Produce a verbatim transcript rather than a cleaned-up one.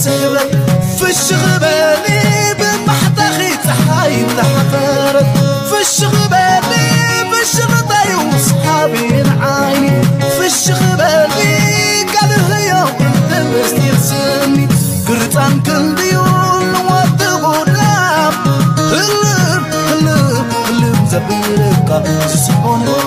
سحبت في الشغبالي بمحتخي تحاي تحفرت في الشغبالي بالشغطي وصحابي عيني في الشغبالي قال هي والدمس يرسمني قرطان كل ديون وطبو نام هلم هلم هلم زبيرك سسحون